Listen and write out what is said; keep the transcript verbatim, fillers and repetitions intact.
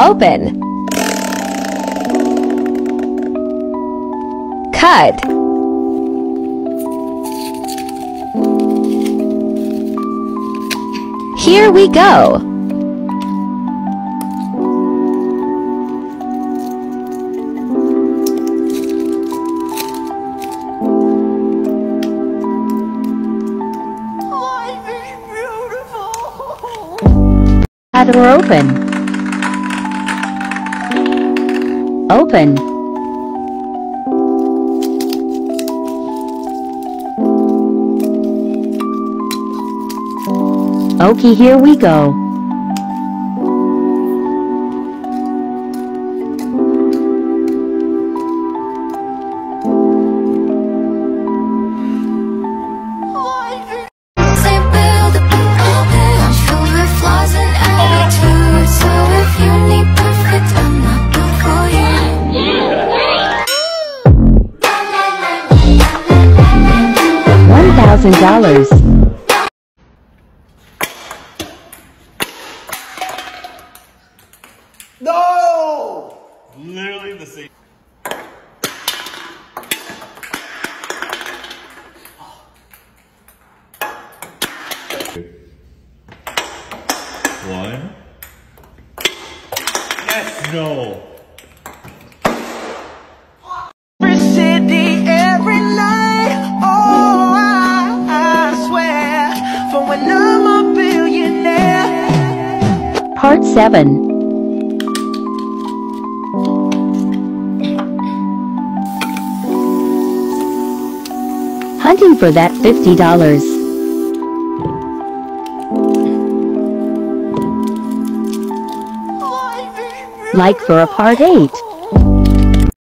Open. Cut. Here we go. Life is beautiful. Door open. Open. Okay, here we go. one thousand dollars. No! Literally the same. One. Yes, no. Every city, every night. Oh, I, I swear, for when I'm a billionaire. Part seven. Hunting for that fifty dollars. Like for a part eight.